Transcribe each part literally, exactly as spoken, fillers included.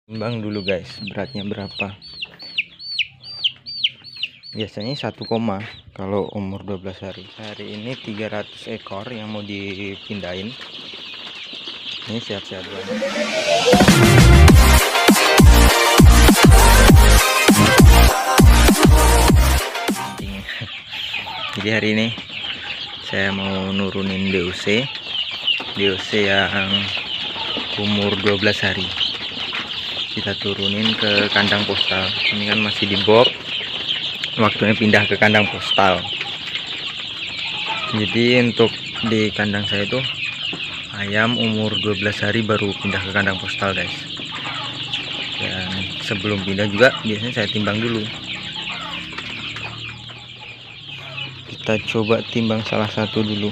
Timbang dulu guys, beratnya berapa. Biasanya satu koma kalau umur dua belas hari. Hari ini tiga ratus ekor yang mau dipindahin. Ini sehat-sehat banget. Jadi hari ini saya mau nurunin D O C D O C yang umur dua belas hari. Kita turunin ke kandang postal. Ini kan masih di box, waktunya pindah ke kandang postal. Jadi untuk di kandang saya itu ayam umur dua belas hari baru pindah ke kandang postal guys. Dan sebelum pindah juga biasanya saya timbang dulu. Kita coba timbang salah satu dulu.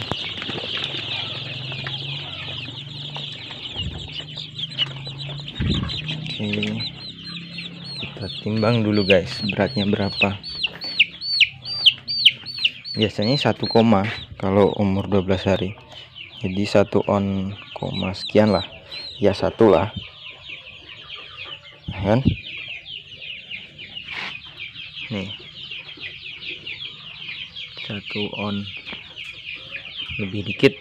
Oke, kita timbang dulu guys, beratnya berapa. Biasanya satu koma kalau umur dua belas hari. Jadi satu on koma sekian lah. Ya satu lah. Kan? Nih. Satu on lebih dikit.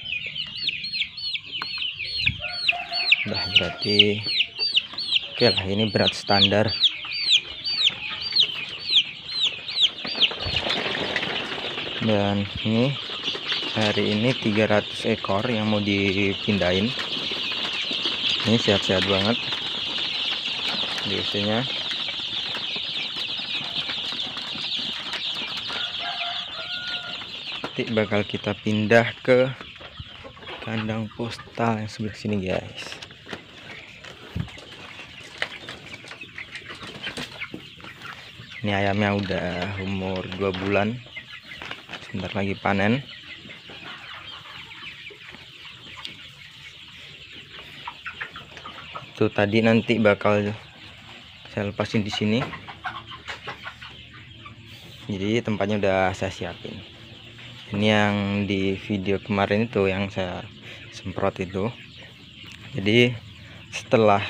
Udah berarti oke lah, ini berat standar. Dan ini hari ini tiga ratus ekor yang mau dipindahin. Ini sehat-sehat banget biasanya. Nanti bakal kita pindah ke kandang postal yang sebelah sini guys. Ini ayamnya udah umur dua bulan, sebentar lagi panen. Tuh tadi nanti bakal saya lepasin di sini. Jadi tempatnya udah saya siapin. Ini yang di video kemarin itu yang saya semprot itu. Jadi setelah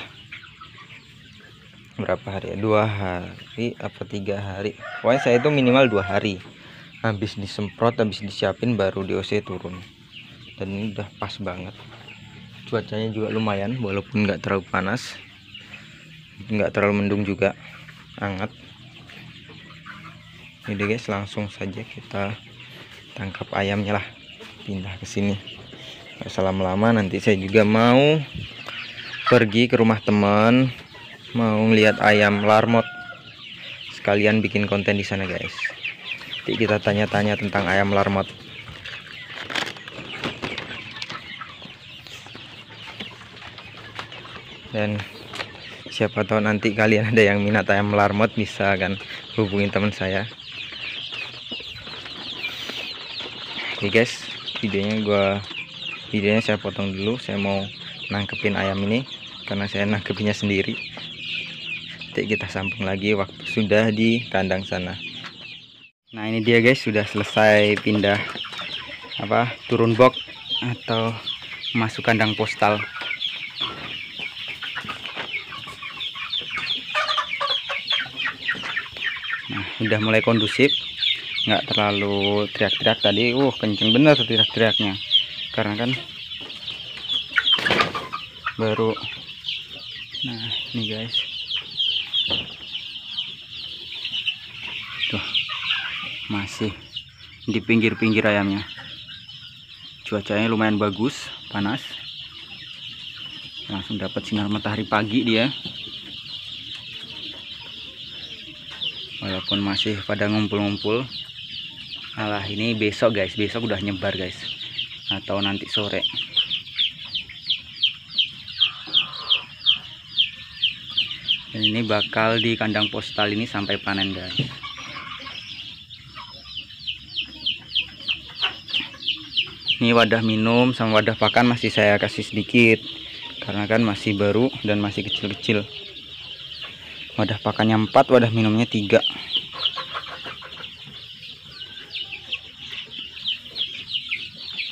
berapa hari ya? Dua hari apa tiga hari? Pokoknya saya itu minimal dua hari. Habis disemprot, habis disiapin baru D O C turun. Dan ini udah pas banget. Cuacanya juga lumayan, walaupun nggak terlalu panas, nggak terlalu mendung juga, hangat. Ini guys, langsung saja kita tangkap ayamnya lah, pindah ke sini. Nggak usah lama-lama, nanti saya juga mau pergi ke rumah teman, mau ngeliat ayam larmot, sekalian bikin konten di sana guys. Nanti kita tanya-tanya tentang ayam larmot. Dan siapa tahu nanti kalian ada yang minat ayam larmot, bisa kan hubungin teman saya. Oke guys, videonya gua videonya saya potong dulu. Saya mau nangkepin ayam ini karena saya nangkepinnya sendiri. Nanti kita sambung lagi waktu sudah di kandang sana. Nah ini dia guys, sudah selesai pindah apa turun box atau masuk kandang postal. Nah udah mulai kondusif, nggak terlalu teriak-teriak tadi. Uh kenceng bener teriak-teriaknya, karena kan baru. Nah ini guys, tuh masih di pinggir-pinggir ayamnya. Cuacanya lumayan bagus, panas, langsung dapat sinar matahari pagi dia. Walaupun masih pada ngumpul-ngumpul. Alah ini besok guys, besok udah nyebar guys, atau nanti sore. Dan ini bakal di kandang postal ini sampai panen guys. Ini wadah minum sama wadah pakan masih saya kasih sedikit, karena kan masih baru dan masih kecil-kecil. Wadah pakannya empat, wadah minumnya tiga.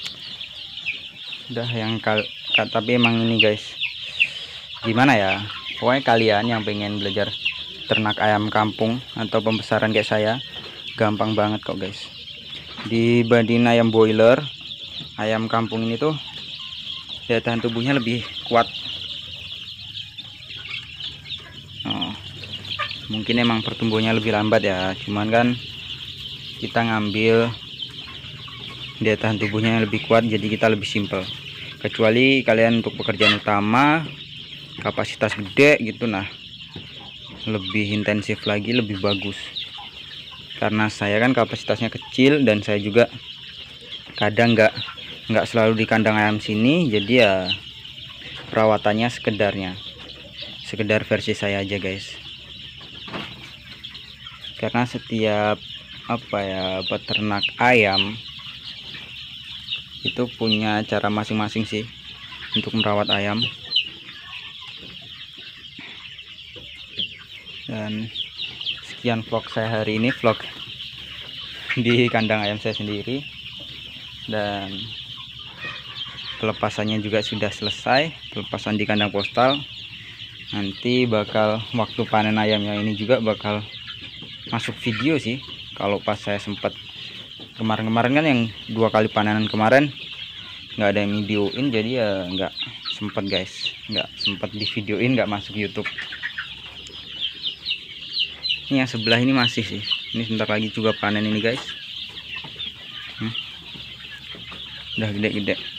Udah yang kal tapi emang ini guys, gimana ya, Pokoknya kalian yang pengen belajar ternak ayam kampung atau pembesaran kayak saya, gampang banget kok guys. Dibanding ayam boiler, ayam kampung ini tuh daya tahan tubuhnya lebih kuat. Oh, mungkin emang pertumbuhannya lebih lambat ya, cuman kan kita ngambil daya tahan tubuhnya yang lebih kuat, jadi kita lebih simpel. Kecuali kalian untuk pekerjaan utama kapasitas gede gitu, nah lebih intensif lagi, lebih bagus. Karena saya kan kapasitasnya kecil dan saya juga kadang nggak nggak selalu di kandang ayam sini, jadi ya perawatannya sekedarnya, sekedar versi saya aja guys. Karena setiap apa ya peternak ayam itu punya cara masing-masing sih untuk merawat ayam. Dan sekian vlog saya hari ini, vlog di kandang ayam saya sendiri, dan pelepasannya juga sudah selesai, pelepasan di kandang postal. Nanti bakal waktu panen ayamnya ini juga bakal masuk video sih, kalau pas saya sempat. Kemarin-kemarin kan yang dua kali panenan kemarin nggak ada yang videoin, jadi ya nggak sempet guys, nggak sempet di videoin, nggak masuk YouTube. Ini yang sebelah ini masih sih, ini sebentar lagi juga panen ini guys. hmm. Udah gede-gede.